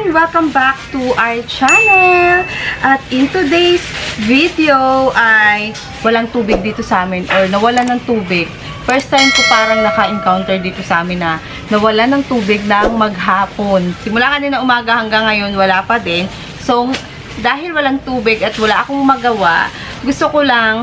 everyone! Welcome back to our channel! At in today's video ay walang tubig dito sa amin or nawalan ng tubig. First time ko parang naka-encounter dito sa amin na nawalan ng tubig ng maghapon. Simula kanina umaga hanggang ngayon wala pa din. So, dahil walang tubig at wala akong magawa, gusto ko lang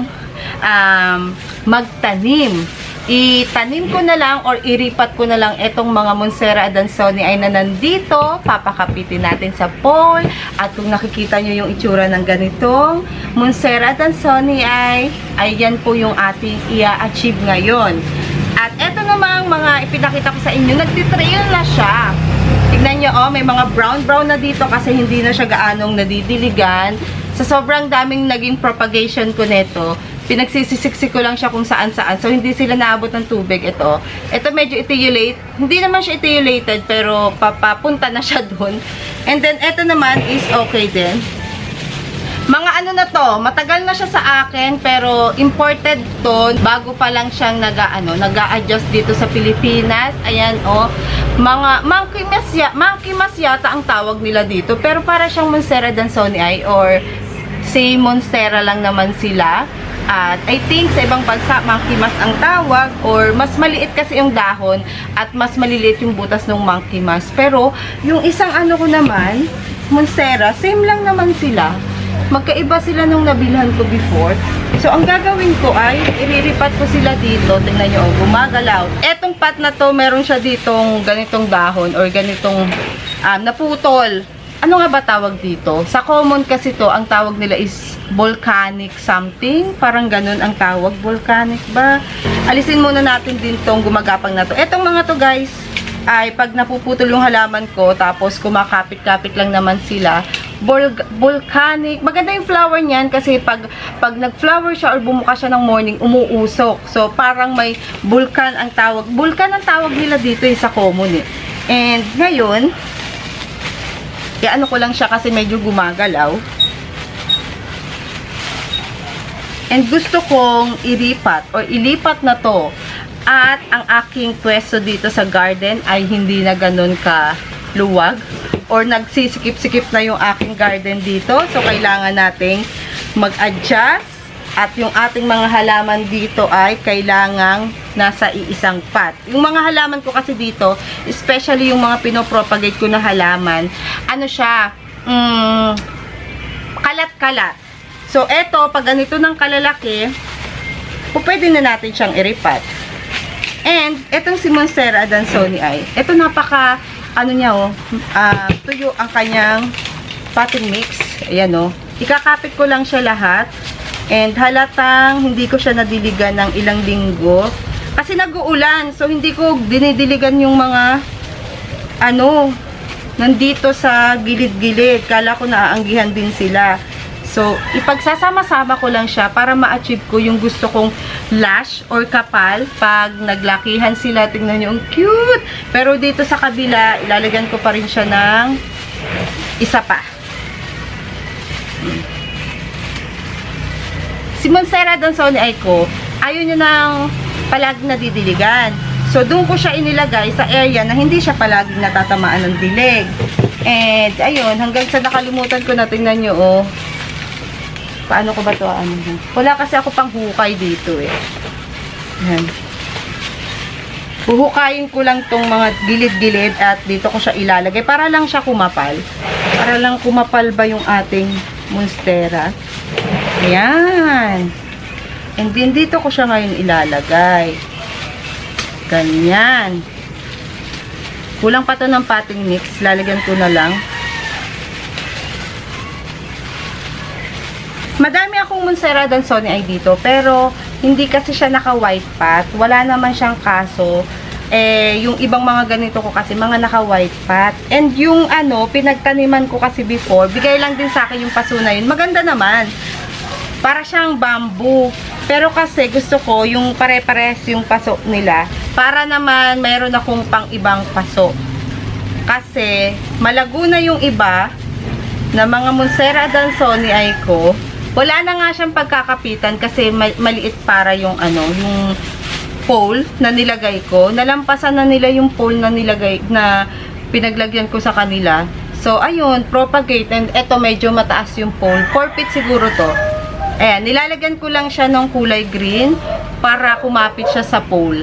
magtanim. Itanim ko na lang or iripat ko na lang itong mga Monstera adansonii ay na nandito. Papakapitin natin sa pole. At kung nakikita nyo yung itsura ng ganitong Monstera adansonii ay yan po yung ating i-achieve ngayon. At eto namang mga ipinakita ko sa inyo, nagtitrail na siya. Tignan nyo, oh, may mga brown-brown na dito kasi hindi na siya gaanong nadidiligan. Sa sobrang daming naging propagation ko nito, pinagsisisiksik ko lang siya kung saan-saan. So, hindi sila naabot ng tubig. Ito medyo etiolate. Hindi naman siya etiolated, pero papunta na siya dun. And then, ito naman is okay din. Mga ano na to, matagal na siya sa akin, pero imported to. Bago pa lang siyang nag-a-adjust dito sa Pilipinas. Ayan, oh. Mga monkey mas yata ang tawag nila dito. Pero para siyang Monstera adansonii or same Monstera lang naman sila. At I think sa ibang bansa, monkey mas ang tawag or mas maliit kasi yung dahon at mas maliliit yung butas ng monkey mas. Pero yung isang ano ko naman, Monstera, same lang naman sila. Magkaiba sila nung nabilhan ko before. So, ang gagawin ko ay iriripat ko sila dito. Tingnan nyo, gumagalaw. Etong pot na to, meron siya ditong ganitong dahon or ganitong naputol. Ano nga ba tawag dito? Sa common kasi to, ang tawag nila is volcanic something. Parang ganun ang tawag. Volcanic ba? Alisin muna natin din tong gumagapang na to. Etong mga to guys, ay pag napuputol yung halaman ko, tapos kumakapit-kapit lang naman sila. Volcanic. Maganda yung flower niyan kasi pag nag-flower siya or bumuka siya ng morning, umuusok. So, parang may vulkan ang tawag. Vulkan ang tawag nila dito sa common eh. And ngayon, kaya ano ko lang siya kasi medyo gumagalaw. And gusto kong ilipat or ilipat na to. At ang aking pwesto dito sa garden ay hindi na ganun ka luwag. Or nagsisikip-sikip na yung aking garden dito. So, kailangan nating mag-adjust. At yung ating mga halaman dito ay kailangang nasa iisang pot. Yung mga halaman ko kasi dito, especially yung mga pinopropagate ko na halaman, ano siya, kalat-kalat. So, eto, pag ganito ng kalalaki, pwede na natin siyang iripat. And, etong si Monstera adansonii, eto napaka, ano niya, oh, tuyo ang kanyang potting mix. Ayan, oh. Ikakapit ko lang siya lahat. And halatang hindi ko siya nadiligan ng ilang linggo. Kasi nag-uulan. So, hindi ko dinidiligan yung mga nandito sa gilid-gilid. Kala ko naaanggihan din sila. So, ipagsasama-sama ko lang siya para ma-achieve ko yung gusto kong lash or kapal. Pag naglakihan sila, tingnan nyo, ang cute! Pero dito sa kabila, ilalagyan ko pa rin siya ng isa pa. Si Monstera adansonii ko, ayaw niya nang palaging nadidiligan. So, doon ko siya inilagay sa area na hindi siya palaging natatamaan ng dilig. And, ayun, hanggang sa nakalimutan ko na, tingnan nyo, oh. Paano ko ba ito? Wala kasi ako pang hukay dito, eh. Ayan. Huhukayin ko lang tong mga gilid-gilid at dito ko siya ilalagay para lang siya kumapal. Para lang kumapal ba yung ating Monstera. Ayan. And then, dito ko siya ngayon ilalagay. Ganyan. Kulang pa to ng potting mix. Lalagyan ko na lang. Madami akong Monstera adansonii dito. Pero, hindi kasi siya naka-white pot. Wala naman siyang kaso. Yung ibang mga ganito ko kasi, mga naka-white pot. And yung pinagtaniman ko kasi before, bigay lang din sa akin yung paso na yun. Maganda naman. Para siyang bamboo. Pero kasi gusto ko yung pare-pares yung paso nila. Para naman mayroon akong pang ibang paso. Kasi malago na yung iba na mga Monstera adansonii ko. Wala na nga siyang pagkakapitan kasi maliit para yung yung pole na nilagay ko. Nalampasan na nila yung pole na nilagay na pinaglagyan ko sa kanila. So So, ayun, propagate. And eto, medyo mataas yung pole. 4 feet siguro to. Ayan, nilalagyan ko lang siya ng kulay green para kumapit siya sa pole.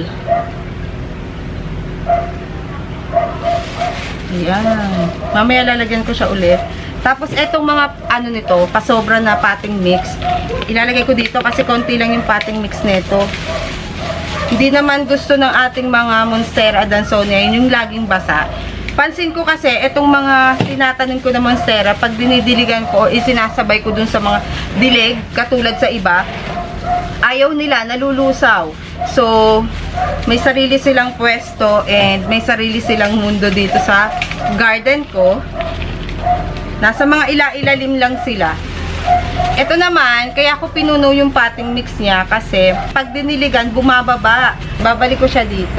Ayan. Mamaya lalagyan ko siya ulit. Tapos, etong mga, ano nito, pasobra na potting mix. Ilalagay ko dito kasi konti lang yung potting mix nito. Hindi naman gusto ng ating mga Monstera Adansonii yung laging basa. Pansin ko kasi, itong mga tinatanim ko na Monstera, pag dinidiligan ko o isinasabay ko dun sa mga dilig, katulad sa iba, ayaw nila, nalulusaw. So, may sarili silang pwesto and may sarili silang mundo dito sa garden ko. Nasa mga ila-ilalim lang sila. Ito naman, kaya ko pinuno yung potting mix niya kasi pag diniligan, bumababa. Babalik ko siya dito.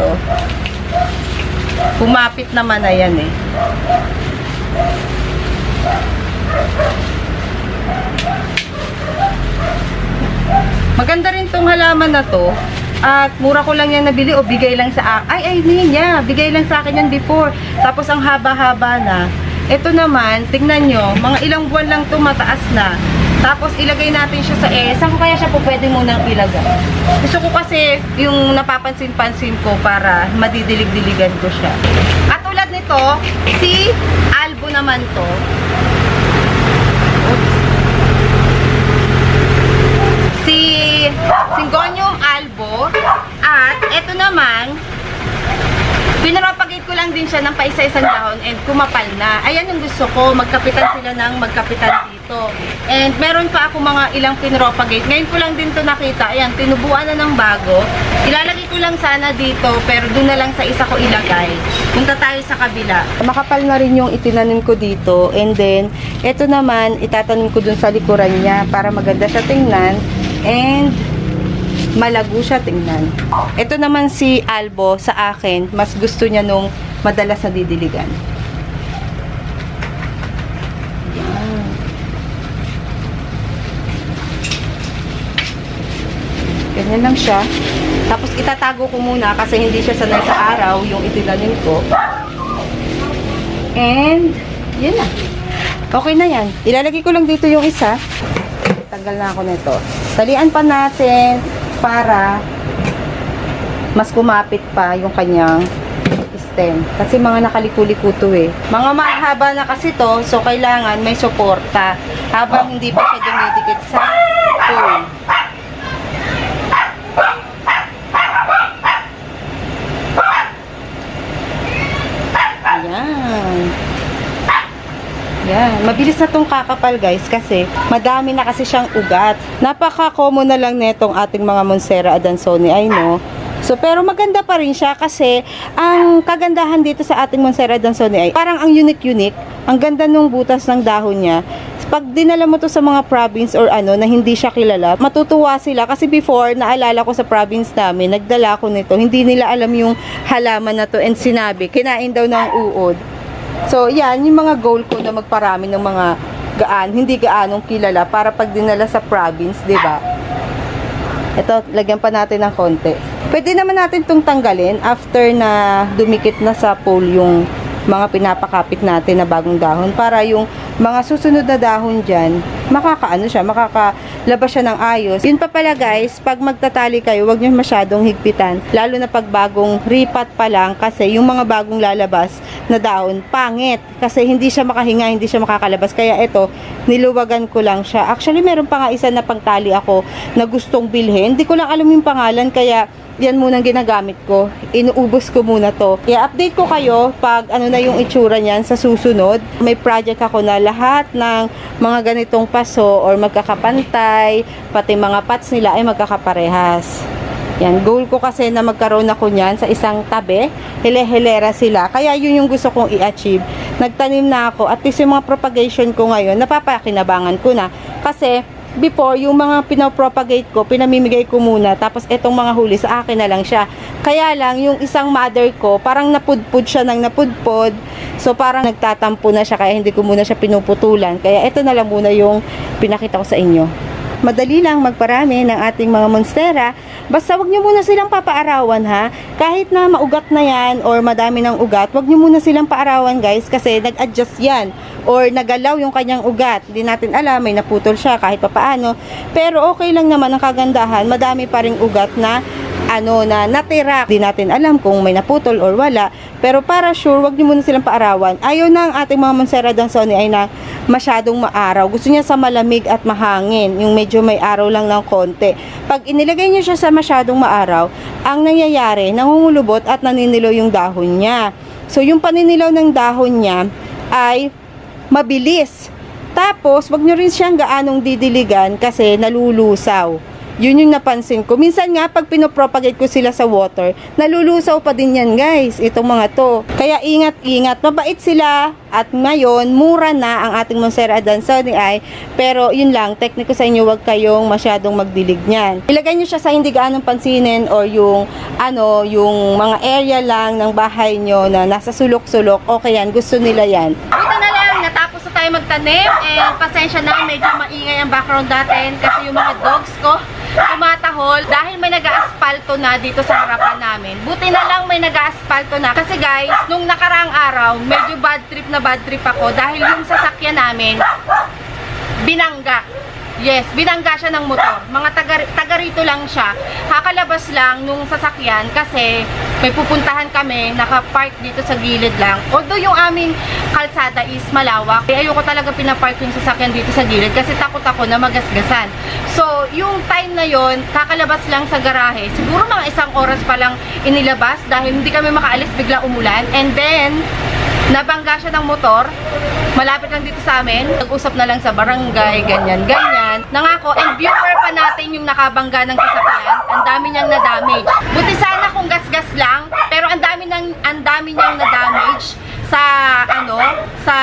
Pumapit naman na yan eh. Maganda rin tong halaman na to. At mura ko lang yan nabili o bigay lang sa akin. Ay, niya. Bigay lang sa akin yan before. Tapos ang haba-haba na. Ito naman, tingnan nyo. Mga ilang buwan lang to mataas na. Tapos ilagay natin siya sa saan ko kaya siya po pwede munang ilagay? Gusto ko kasi yung napapansin-pansin ko para madidilig-diligan ko siya. At tulad nito, si Albo naman to. Oops. Si Syngonium Albo. At ito naman, pinapagate ko lang din siya ng paisa-isang dahon and kumapal na. Ayan yung gusto ko, magkapitan sila ng magkapitan dito. And meron pa ako mga ilang pinropagate. Ngayon ko lang din to nakita. Ayan, tinubuan na ng bago. Ilalagay ko lang sana dito, pero doon na lang sa isa ko ilagay. Punta tayo sa kabila. Makapal na rin yung itinanim ko dito. And then, ito naman, itatanim ko dun sa likuran niya para maganda siya tingnan. And malago siya tingnan. Ito naman si Albo sa akin, mas gusto niya nung madalas na didiligan. Yan. Ganyan lang siya. Tapos itatago ko muna kasi hindi siya sanay sa araw yung itinanim ko. And yun na. Okay na yan. Ilalagay ko lang dito yung isa. Tagal na ako nito. Talian pa natin para mas kumapit pa yung kanyang stem. Kasi mga nakaliku-liku to eh. Mga mahaba na kasi to, so kailangan may suporta habang hindi pa siya dumidikit sa pole. Ayan. Yan. Mabilis na tong kakapal guys kasi madami na kasi siyang ugat. Napaka-common na lang netong ating mga Monstera Adansonii, I know. So, pero maganda pa rin siya kasi ang kagandahan dito sa ating Monstera Adansonii ay parang ang unique-unique. Ang ganda nung butas ng dahon niya. Pag dinala mo to sa mga province or ano na hindi siya kilala, matutuwa sila kasi before, naalala ko sa province namin, nagdala ko nito. Hindi nila alam yung halaman na to and sinabi, kinain daw ng uod. So, yan, yung mga goal ko na magparami ng mga hindi gaanong kilala para pag dinala sa province, di ba? Ito, lagyan pa natin ng konti. Pwede naman natin itong tanggalin after na dumikit na sa pole yung mga pinapakapit natin na bagong dahon para yung mga susunod na dahon dyan, makakalabas siya ng ayos. Yun pa pala guys, pag magtatali kayo, huwag nyo masyadong higpitan. Lalo na pag bagong ripat pa lang kasi yung mga bagong lalabas na dahon, pangit. Kasi hindi siya makahinga, hindi siya makakalabas. Kaya ito, niluwagan ko lang siya. Actually, meron pa nga isa na pangtali ako na gustong bilhin. Hindi ko lang alam yung pangalan, kaya yan munang ginagamit ko. Inuubos ko muna to. I-update ko kayo pag ano na yung itsura niyan sa susunod. May project ako na lahat ng mga ganitong paso or magkakapantay, pati mga pots nila ay magkakaparehas. Yan, goal ko kasi na magkaroon ako niyan sa isang tabi. Hile-hilera sila. Kaya yun yung gusto kong i-achieve. Nagtanim na ako. At least yung mga propagation ko ngayon, napapakinabangan ko na. Kasi before, yung mga pinapropagate ko, pinamimigay ko muna. Tapos, etong mga huli, sa akin na lang siya. Kaya lang, yung isang mother ko, parang napudpud siya ng napudpod. So, parang nagtatampo na siya, kaya hindi ko muna siya pinuputulan. Kaya, ito na lang muna yung pinakita ko sa inyo. Madali lang magparami ng ating mga Monstera. Basta wag nyo muna silang papaarawan ha. Kahit na maugat na yan or madami ng ugat, wag nyo muna silang paarawan guys kasi nag-adjust yan. or nagalaw yung kanyang ugat. Hindi natin alam, may naputol siya kahit papaano. Pero okay lang naman ang kagandahan, madami pa ring ugat na na natira. Hindi natin alam kung may naputol or wala. Pero para sure, wag niyo muna silang paarawan. Ayaw na ang ating mga Monstera Adansonii ay na masyadong maaraw. Gusto niya sa malamig at mahangin. Yung medyo may araw lang ng konti. Pag inilagay niyo siya sa masyadong maaraw, ang nangyayari, nangungulubot at naninilaw yung dahon niya. So, yung paninilaw ng dahon niya ay mabilis. Tapos, wag niyo rin siyang gaanong didiligan kasi nalulusaw. Yun yung napansin ko. Minsan nga, pag pinopropagate ko sila sa water, nalulusaw pa din yan, guys. Itong mga to. Kaya ingat-ingat. Mabait sila. At ngayon, mura na ang ating Monstera Adansonii. Pero, yun lang. Tekniko sa inyo, wag kayong masyadong magdilig niyan. Ilagay nyo siya sa hindi gaanong pansinin or yung, yung mga area lang ng bahay nyo na nasa sulok-sulok. Okay yan. Gusto nila yan. Ito na lang. Natapos na tayo magtanim. And pasensya na. Medyo maingay ang background natin. Kasi yung mga dogs ko tumatahol dahil may nag-aasfalto na dito sa harapan namin. Buti na lang may nag-aasfalto na. Kasi guys, nung nakaraang araw, medyo bad trip ako dahil yung sasakyan namin binangga. Yes, binangga siya ng motor. Mga taga rito lang siya. Kakalabas lang nung sasakyan kasi may pupuntahan kami, naka-park dito sa gilid lang. Although yung aming kalsada is malawak, ayoko talaga pinapark yung sasakyan dito sa gilid kasi takot ako na magasgasan. So, yung time na yon, kakalabas lang sa garahe. Siguro mga 1 oras pa lang inilabas dahil hindi kami makaalis, bigla umulan. And then, nabangga siya ng motor. Malapit lang dito sa amin. Nag-usap na lang sa barangay, ganyan. Nangako, and viewer pa natin yung nakabangga ng sasakyan. Ang dami niyang na-damage. Buti sana kung gas-gas lang, pero ang dami niyang na-damage sa sa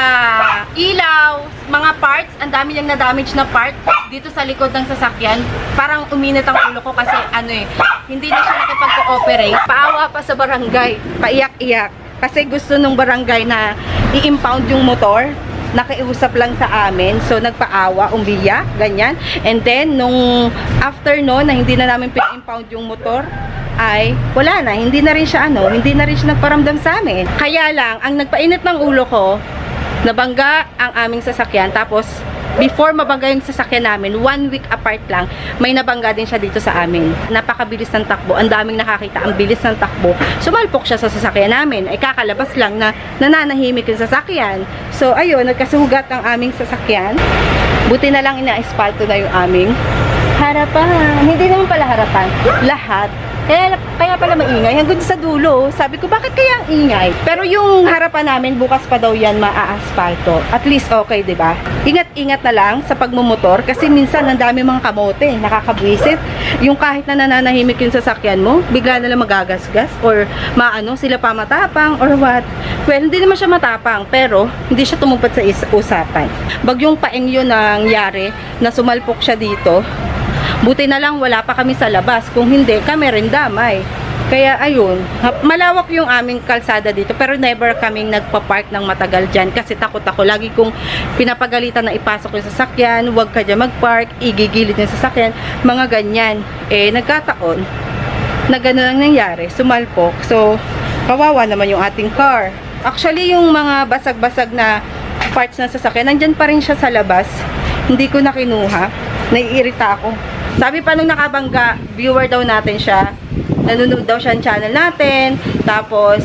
ilaw, mga parts, ang dami niyang na-damage na part dito sa likod ng sasakyan. Parang uminit ang ulo ko kasi hindi na siya nakipag-cooperate. Paawa pa sa barangay, paiyak-iyak. Kasi gusto nung barangay na i-impound yung motor, nakiusap lang sa amin. So, nagpaawa, umbiya, ganyan. And then, nung after no, na hindi na namin pina-impound yung motor, ay wala na. Hindi na rin siya nagparamdam sa amin. Kaya lang, ang nagpainit ng ulo ko, nabangga ang aming sasakyan. Tapos, before mabangga yung sasakyan namin, 1 week apart lang, may nabangga din siya dito sa amin. Napakabilis ng takbo. Ang daming nakakita. Ang bilis ng takbo. Sumalpok siya sa sasakyan namin. Ay kakalabas lang na nananahimik yung sasakyan. So, ayun, nagkasugat ang aming sasakyan. Buti na lang ina-espalto na yung aming harapan. Hindi naman pala harapan. Lahat. Kaya pala maingay. Hanggang sa dulo, sabi ko, bakit kaya ang ingay? Pero yung harapan namin, bukas pa daw yan maa-aspalto. At least okay, diba? Ingat-ingat na lang sa pagmumotor kasi minsan ang dami mga kamote, nakakabwisit. Yung kahit na nananahimik yung sasakyan mo, bigla na lang magagasgas or sila pa matapang or what. Well, hindi naman siya matapang, pero hindi siya tumupad sa usapan. Bagyong Paeng yun nangyari na sumalpok siya dito. Buti na lang wala pa kami sa labas. Kung hindi, kami rin damay. Kaya ayun, malawak yung aming kalsada dito. Pero never kaming nagpa-park ng matagal dyan. Kasi takot ako. Lagi kong pinapagalitan na ipasok yung sasakyan. Huwag ka dyan mag-park. Igigilid yung sasakyan. Mga ganyan. Nagkataon na gano'n ang nangyari. Sumalpok. So, kawawa naman yung ating car. Actually, yung mga basag-basag na parts ng sasakyan, nandyan pa rin siya sa labas. Hindi ko na kinuha. Naiirita ako. Sabi pa nung nakabangga, viewer daw natin siya. Nanonood daw siya ng channel natin. Tapos,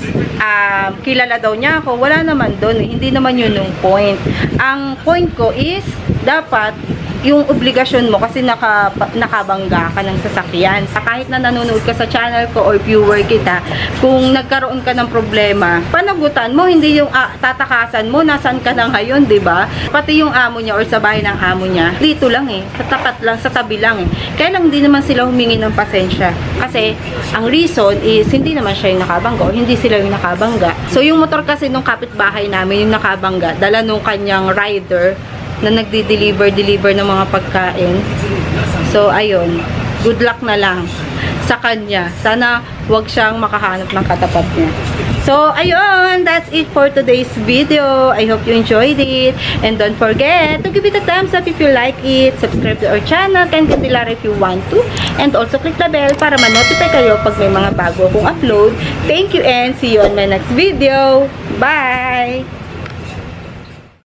kilala daw niya ako. Wala naman doon. Hindi naman yun yung point. Ang point ko is, dapat, yung obligasyon mo kasi nakabangga ka ng sasakyan. Kahit na nanonood ka sa channel ko or viewer kita, kung nagkaroon ka ng problema, panagutan mo, hindi yung tatakasan mo, nasaan ka na ngayon, diba? Pati yung amo niya or sa bahay ng amo niya, dito lang sa tapat lang, sa tabi lang Kaya lang hindi naman sila humingi ng pasensya. Kasi, ang reason is, hindi naman siya yung nakabangga o hindi sila yung nakabangga. So, yung motor kasi nung kapitbahay namin, yung nakabangga, dala nung kanyang rider, na nagdi-deliver ng mga pagkain. So, ayun. Good luck na lang sa kanya. Sana wag siyang makahanap ng katapat niya. So, ayun. That's it for today's video. I hope you enjoyed it. And don't forget to give it a thumbs up if you like it. Subscribe to our channel. Can Candelaria if you want to. And also click the bell para ma-notify kayo pag may mga bago akong upload. Thank you and see you on my next video. Bye!